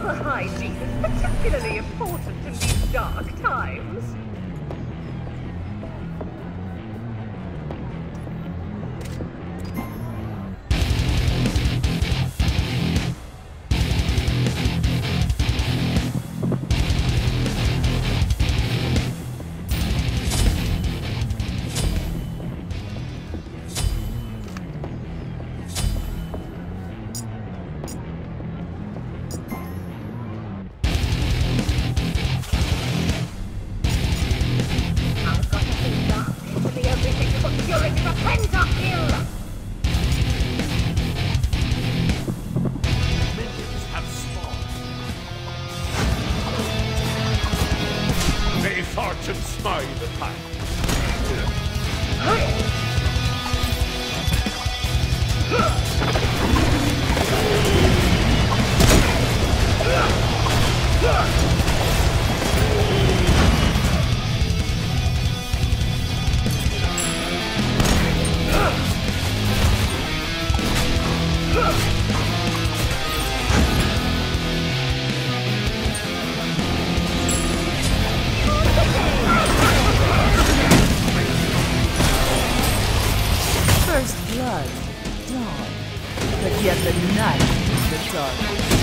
Proper hygiene is particularly important in these dark times. Fortune smile upon First blood, dawn, but yet the night is the dark.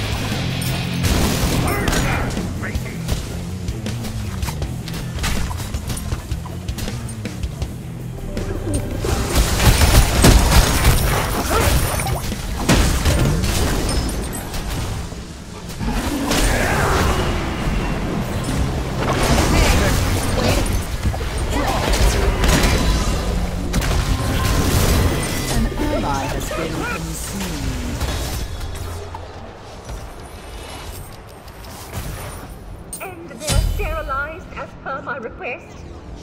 And they're sterilized as per my request.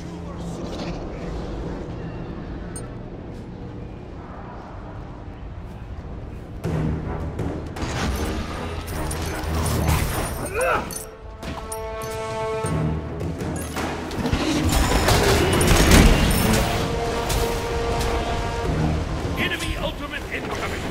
enemy ultimate incoming.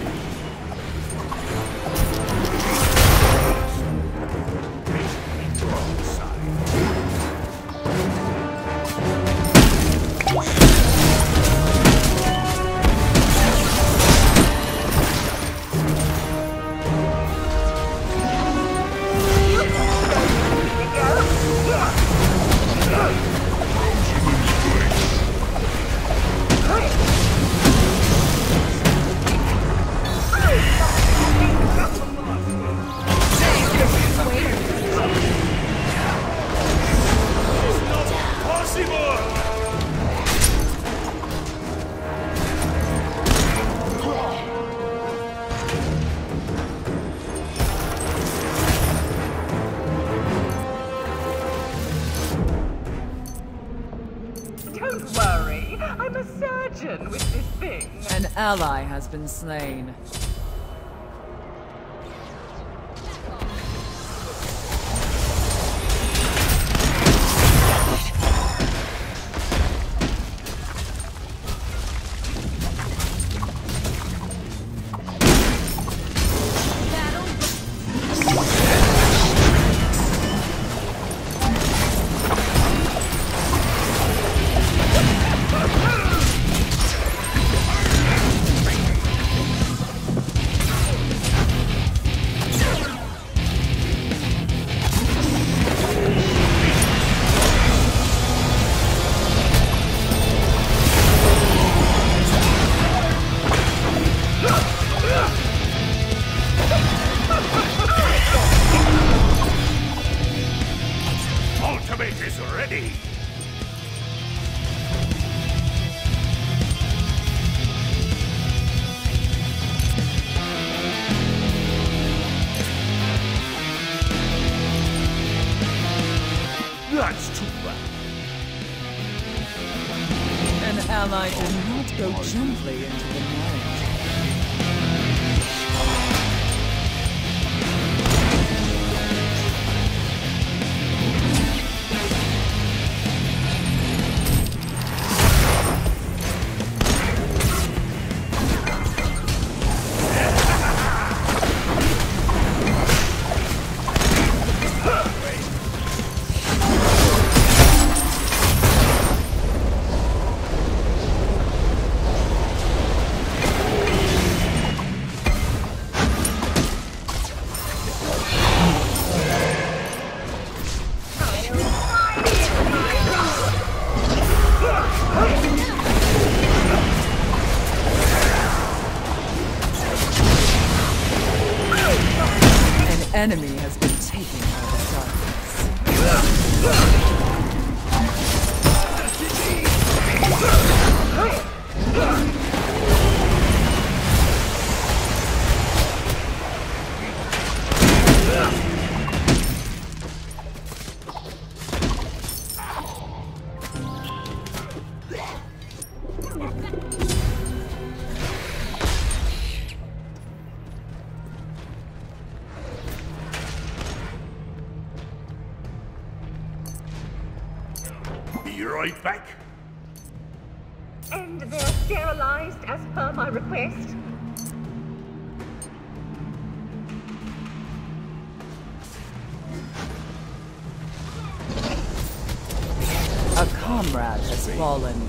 Don't worry, I'm a surgeon with this thing. An ally has been slain. Ultimate is ready. That's too bad. An ally did not go gently into the night. enemy has been taken by the darkness. Be right back. And they're sterilized as per my request. A comrade has fallen.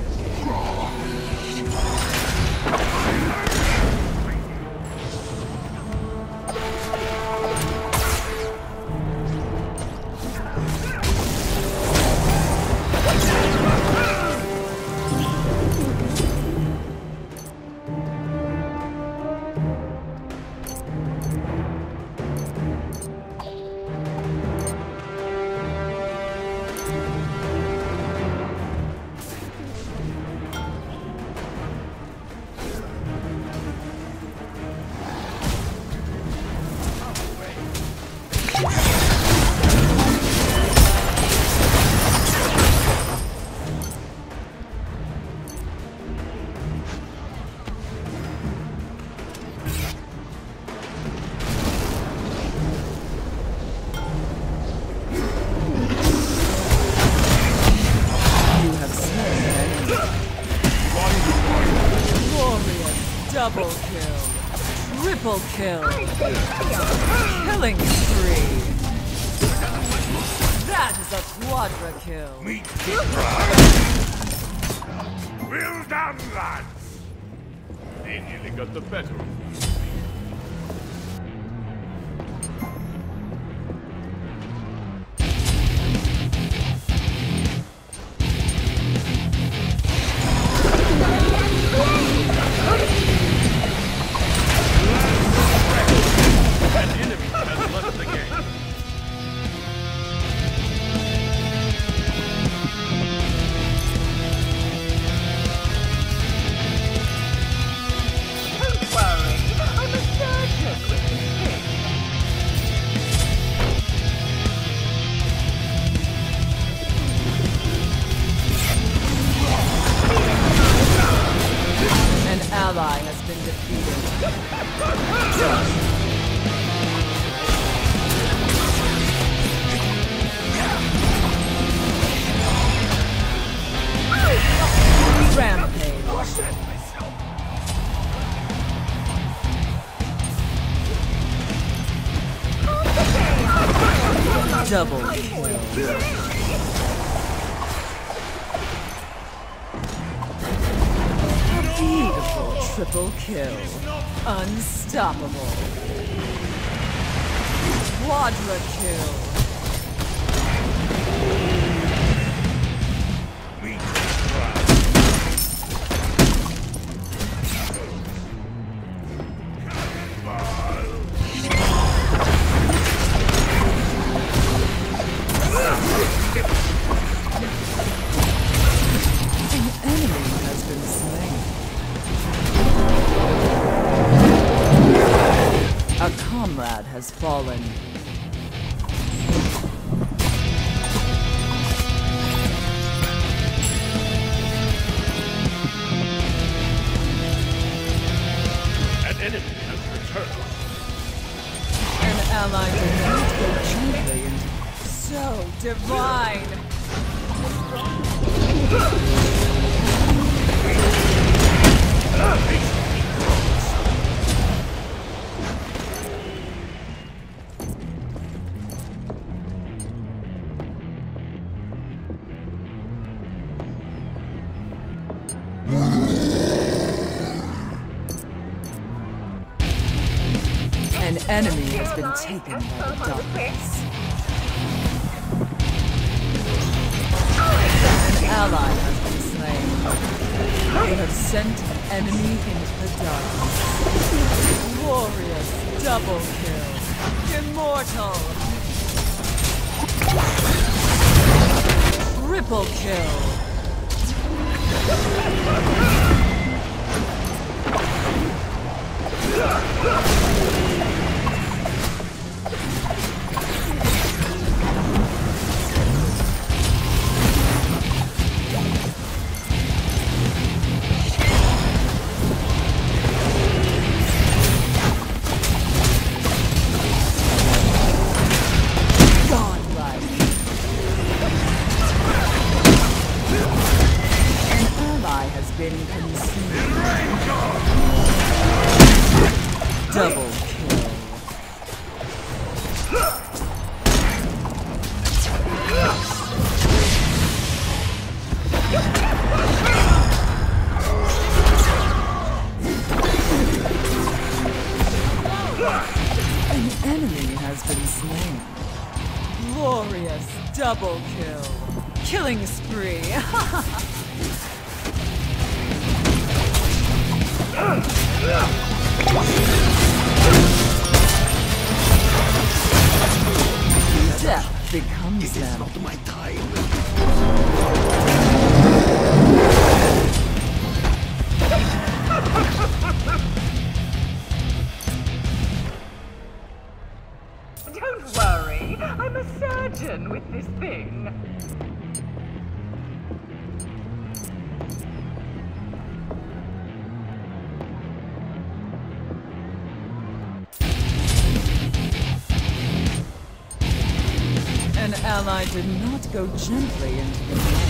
Double kill. Triple kill. Killing spree. That is a quadra kill. Meet the prize. Well done, lads. They nearly got the better of me. Ally has been defeated. Rampage. Double kill. Beautiful triple kill. Unstoppable. Quadra kill. Meet the prize. An enemy has been slain. A comrade has fallen. An enemy has returned. An ally defeated gently and so divine. An enemy has been taken by the darkness. An ally has been slain. They have sent an enemy into the darkness. Glorious double kill. Immortal! Triple kill! Double kill. An enemy has been slain. Glorious double kill. Killing spree. Death becomes them. It is not my time. Don't worry, I'm a surgeon with this thing. An ally did not go gently into the night.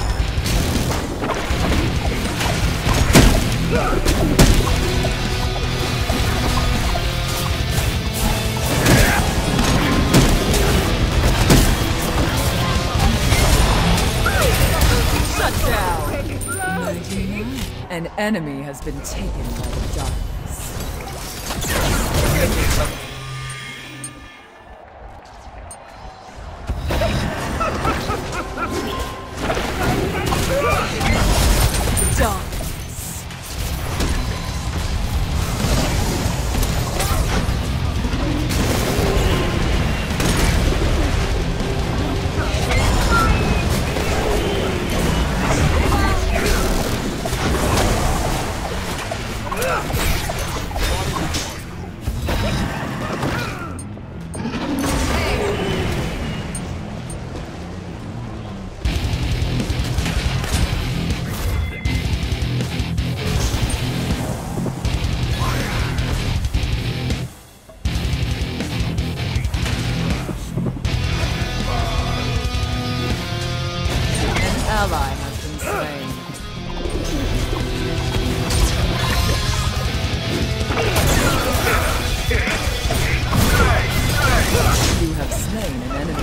Shut down! An enemy has been taken by the darkness. Ally has been slain. You have slain an enemy.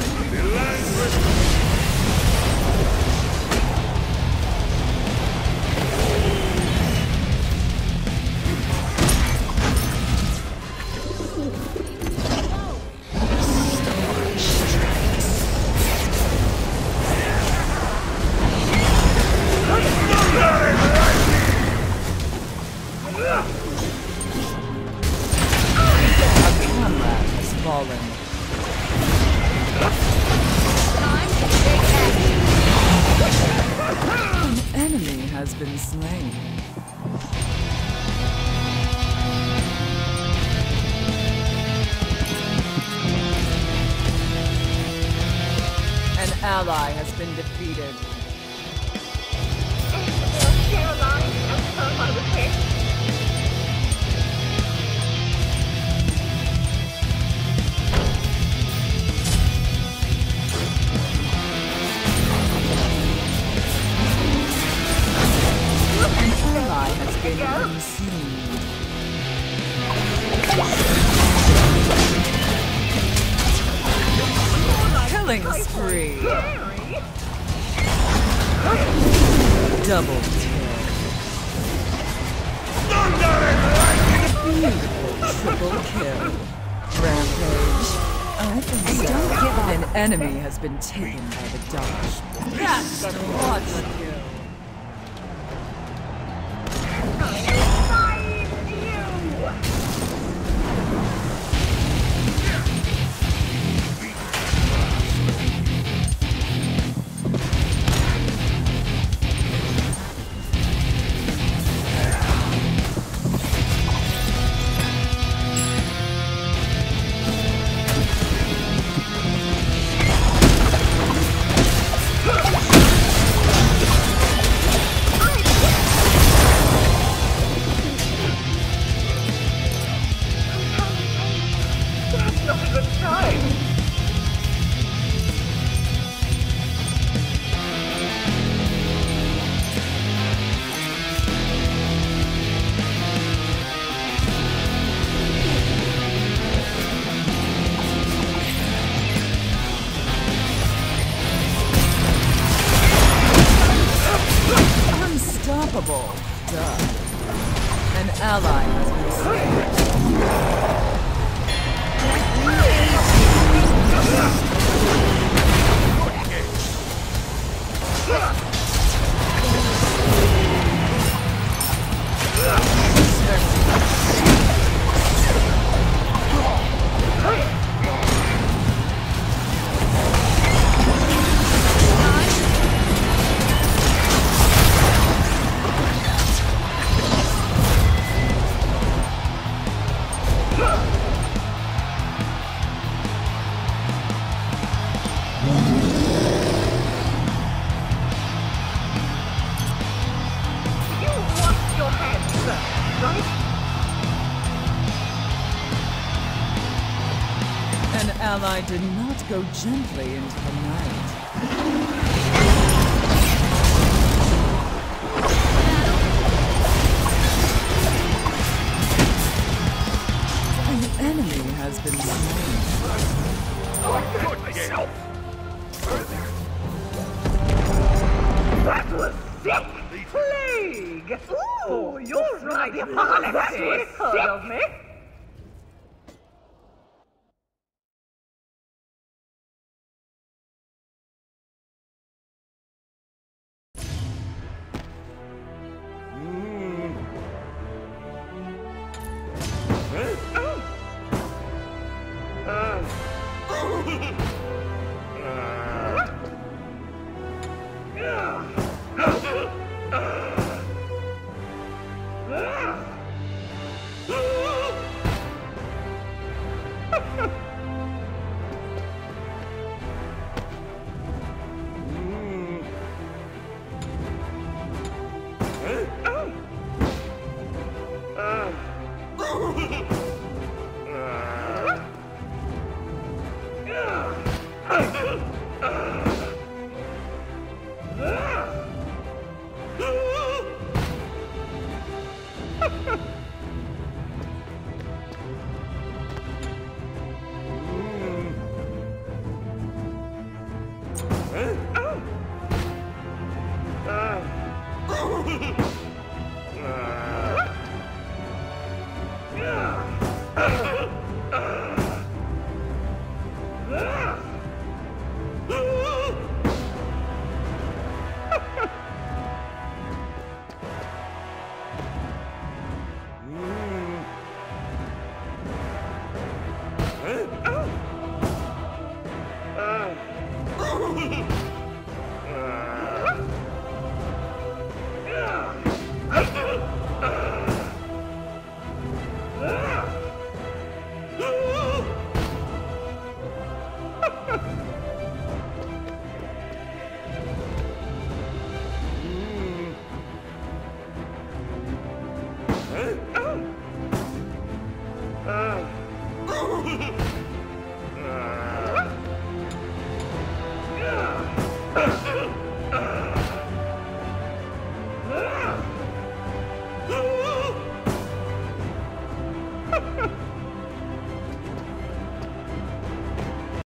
Fallen. An enemy has been slain. An ally has been defeated. Has been consumed. Killing spree. Double kill. Beautiful triple kill. Rampage. I think so. An enemy has been taken by the dark. That's a quadra kill. Unstoppable. Duh. An ally has been slain. You wash your hands first, right? An ally did not go gently into the night. An enemy has been slain. That was sick! Plague! Ooh, you're right. The apocalypse heard of me.